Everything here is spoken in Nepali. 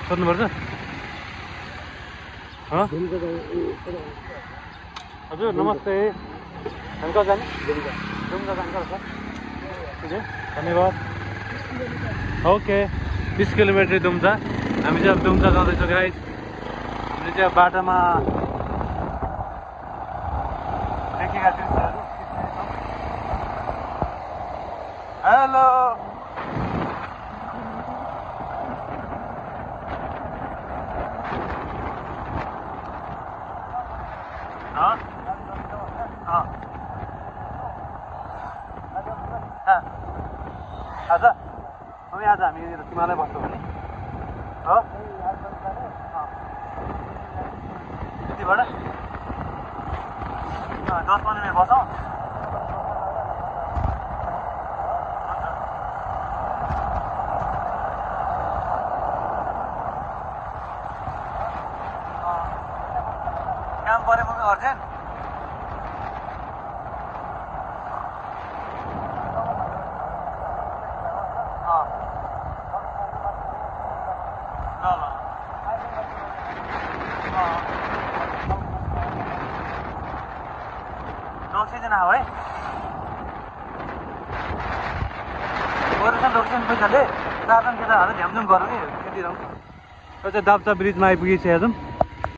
सोध्नुपर्छ हजुर नमस्ते हामी कहाँ जाने दुम्जा जान्छ सर धन्यवाद ओके 20 किलोमिटर दुम्जा हामी चाहिँ अब दुम्जा जाँदैछौँ गाइस हामीले चाहिँ बाटोमा देखेका दृश्यहरू हेलो आज आज हामी तिमीलाई बस्छौँ भने हो यतिबाट 10-15 मिनट बसौँ काम परे म अर्जेन्ट जना हो है पैसाले 4 जना केटाहरू झ्यामझुम गरौँ कि त्यति रौँ दाप्चा ब्रिजमा आइपुगेको छ आज